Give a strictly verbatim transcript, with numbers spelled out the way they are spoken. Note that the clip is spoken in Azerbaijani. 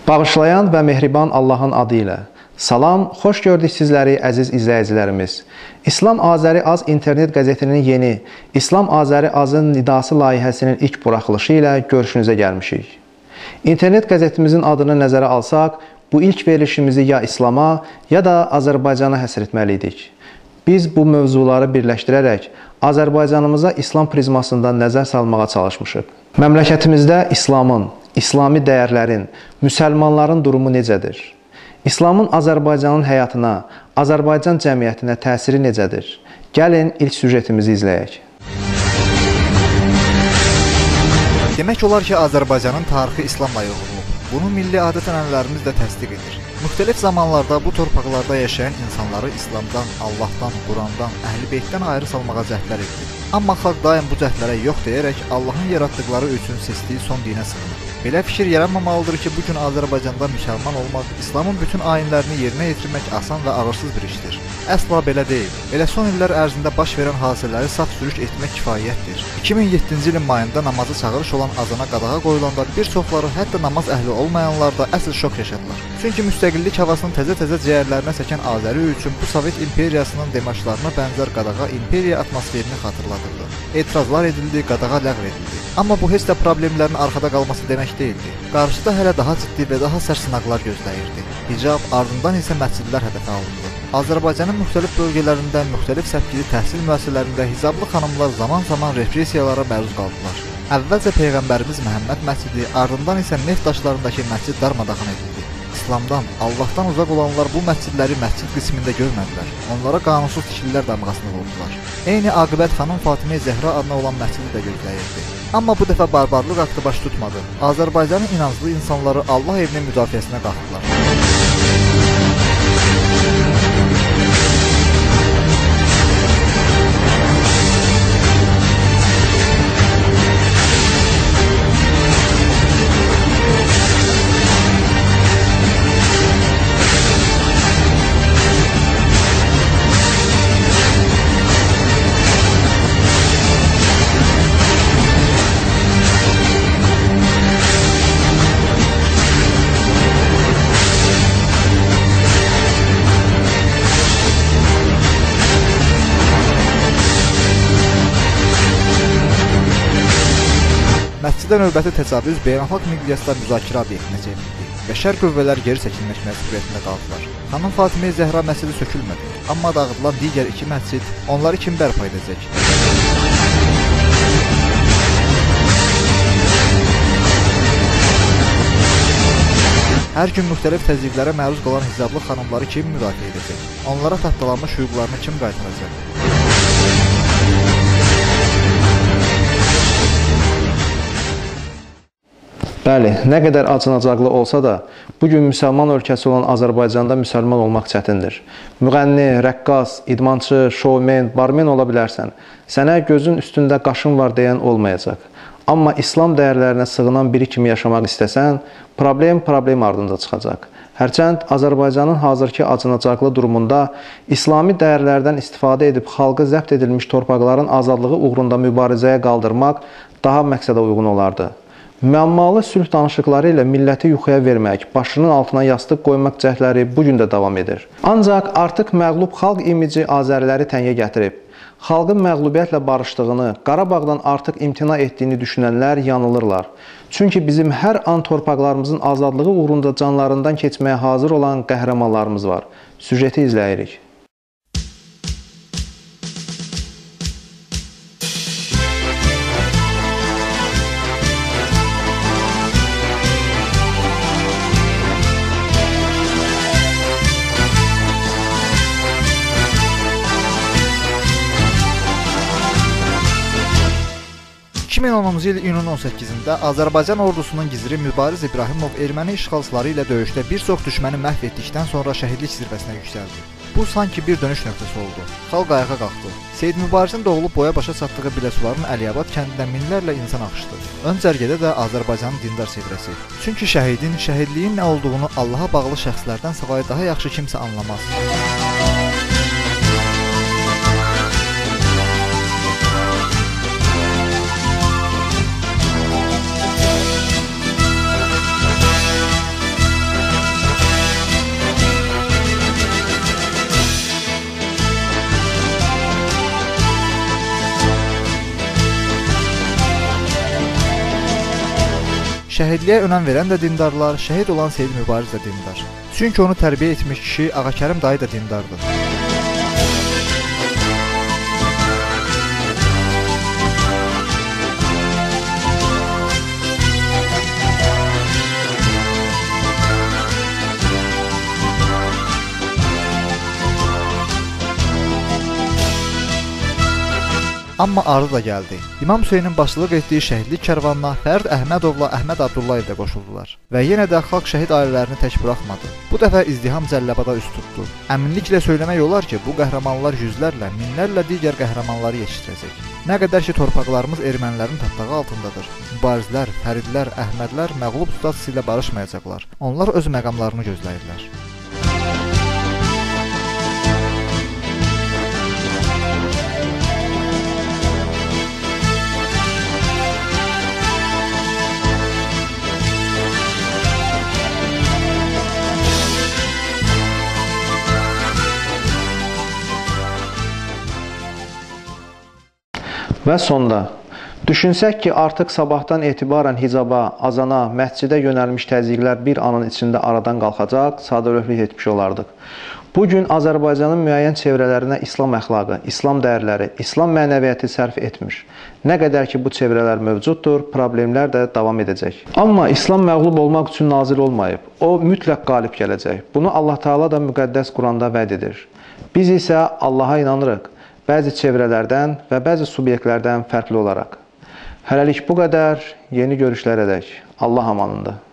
Bağışlayan və mehriban Allahın adı ilə. Salam, xoş gördük sizləri əziz izləyicilərimiz. İslam Azəri Az internet qəzetinin yeni İslam Azəri Azın nidası layihəsinin ilk buraxılışı ilə görüşünüzə gəlmişik. İnternet qəzetimizin adını nəzərə alsaq, bu ilk verilişimizi ya İslama, ya da Azərbaycana həsr etməliydik. Biz bu mövzuları birləşdirərək Azərbaycanımıza İslam prizmasından nəzər salmağa çalışmışıq. Məmləkətimizdə İslamın, İslami dəyərlərin, müsəlmanların durumu necədir? İslamın Azərbaycanın həyatına, Azərbaycan cəmiyyətinə təsiri necədir? Gəlin ilk süjetimizi izləyək. Demək olar ki, Azərbaycanın tarixi İslamla yoğrulub. Bunu milli adət-ənənələrimiz də təsdiq edir. Müxtəlif zamanlarda bu torpaqlarda yaşayan insanları İslamdan, Allahdan, Qurandan, Əhl-i Beytdən ayrı salmağa cəhdlər edilir. Amma xalq daim bu cəhdlərə yox deyərək Allahın yaratdıqları üçün seçdiyi son dinə sığınır. Belə fikir yaranmamalıdır ki, bugün Azərbaycanda müsəlman olmaq, İslamın bütün ayinlərini yerinə yetirmək asan və ağırsız bir işdir. Əsla belə deyil. Elə son illər ərzində baş verən hadisələri saf-sürüş etmək kifayətdir. iki min yeddinci ilin mayında namazı çağırış olan azana qadağa qoyulanda bir çoxları, hətta namaz əhli olmayanlar da əsl şok yaşadılar. Çünki müstəqillik havasını təzə-təzə ciyərlərinə çəkən Azəri üçün bu Sovet imperiyasının demarşlarına bənzər qadağa imperiya atmosferini xatırladırdı. Etirazlar edildi, qadağa ləğv edildi. Amma bu heç də problemlərin arxada qalması demək deyildi. Qarşıda hələ daha ciddi və daha sərt sınaqlar gözləyirdi. Hicab, ardından isə məscidlər hədəfə alındı. Azərbaycanın müxtəlif bölgələrində, müxtəlif səpkili təhsil müəssisələrində hicablı xanımlar zaman-zaman repressiyalara məruz qaldılar. Əvvəlcə Peyğəmbərimiz Məhəmməd məscidi, ardından isə neft daşlarındakı məscid darmadağın edildi. İslamdan, Allahdan uzaq olanlar bu məscidləri məscid qismində görmədilər. Onlara qanunsuz tikililər damğasını vurdular. Eyni aqibət xanım Fatimə Zəhra adına olan məscidi də gözləyirdi. Amma bu dəfə barbarlıq aktı baş tutmadı. Azərbaycanın inanclı insanları Allah evinin müdafiəsinə qalxdılar. Məscidə növbəti təcavüz beynəlxalq miqyasda müzakirə obyektinə çevrildi və şər qüvvələr geri çəkilmək məcburiyyətində qaldılar. Xanım Fatimə Zəhra məscidi sökülmədi, amma dağıdılan digər iki məscid onları kim bərpa edəcək? Hər gün müxtəlif təzyiqlərə məruz qalan hicablı xanımları kim müdafiə edəcək? Onlara taxtalanmış hüquqlarını kim qaytaracaq? Bəli, nə qədər acınacaqlı olsa da, bugün müsəlman ölkəsi olan Azərbaycanda müsəlman olmaq çətindir. Müğənni, rəqqas, idmançı, şovmen, barmen ola bilərsən. Sənə gözün üstündə qaşın var deyən olmayacaq. Amma İslam dəyərlərinə sığınan biri kimi yaşamaq istəsən, problem problem ardında çıxacaq. Hərçənd Azərbaycanın hazırki acınacaqlı durumunda İslami dəyərlərdən istifadə edib xalqı zəbt edilmiş torpaqların azadlığı uğrunda mübarizəyə qaldırmaq daha məqsədə uyğun olardı. Müəmmalı sülh danışıqları ilə milləti yuxuya vermək, başının altına yastıq qoymaq cəhdləri bugün də davam edir. Ancaq artıq məğlub xalq imici Azəriləri təngə gətirib. Xalqın məğlubiyyətlə barışdığını, Qarabağdan artıq imtina etdiyini düşünənlər yanılırlar. Çünki bizim hər an torpaqlarımızın azadlığı uğrunda canlarından keçməyə hazır olan qəhrəmanlarımız var. Süjeti izləyirik. iki min onuncu il iyunun on səkkizində Azərbaycan ordusunun giziri Mübariz İbrahimov erməni işğalçıları ilə döyüşdə bir çox düşməni məhv etdikdən sonra şəhidlik zirvəsinə yüksəldi. Bu sanki bir dönüş nöqtəsi oldu. Xalq ayağa qalxdı. Seyid Mübarizin doğulub boya başa çatdığı Biləsuvarın Əliyabad kəndindən minlərlə insan axışdı. Ön cərgədə də Azərbaycanın dindar çevrəsi. Çünki şəhidin, şəhidliyin nə olduğunu Allaha bağlı şəxslərdən savayı daha yaxşı kimsə anlamaz. Şəhidliyə önəm verən də dindarlar, şəhid olan Seyid Mübariz də dindar. Çünki onu tərbiyə etmiş kişi Ağakərim dayı da dindardır. Amma ardı da gəldi. İmam Hüseynin başçılıq etdiyi şəhidlik kərvanına Fərid Əhmədovla Əhməd Abdullayev də qoşuldular. Və yenə də xalq şəhid ailələrini tək buraxmadı. Bu dəfə izdiham Cəlilabada üst tutdu. Əminliklə söyləmək olar ki, bu qəhrəmanlar yüzlərlə, minlərlə digər qəhrəmanları yetişdirəcək. Nə qədər ki, torpaqlarımız ermənilərin tapdağı altındadır. Mübarizlər, Fəridlər, Əhmədlər məğlub status ilə barışmayacaqlar. Onlar öz məqamlarını gözləyirlər. Və sonda, düşünsək ki, artıq sabahdan etibarən hicaba, azana, məscidə yönəlmiş təzyiqlər bir anın içində aradan qalxacaq, sadəlövhlük etmiş olardıq. Bugün Azərbaycanın müəyyən çevrələrinə İslam əxlaqı, İslam dəyərləri, İslam mənəviyyatı sərf etmiş. Nə qədər ki, bu çevrələr mövcuddur, problemlər də davam edəcək. Amma İslam məğlub olmaq üçün nazil olmayıb. O, mütləq qalib gələcək. Bunu Allah Teala da müqəddəs Quranda vəd edir. Biz isə Allaha inanırıq. Bəzi çevrələrdən və bəzi subyektlərdən fərqli olaraq. Hələlik bu qədər, yeni görüşlərədək Allah amanında.